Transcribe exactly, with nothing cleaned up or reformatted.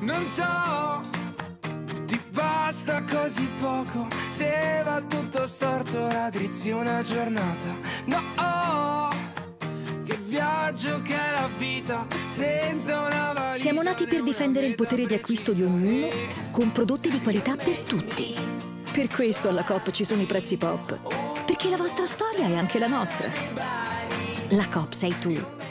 Non so, ti basta così poco. Se va tutto storto, raddrizzi una giornata. No, oh, che viaggio che è la vita senza una valigia. Siamo nati per difendere il potere di acquisto di ognuno con prodotti di qualità per tutti. Per questo alla Coop ci sono i prezzi pop. Perché la vostra storia è anche la nostra. La Coop sei tu.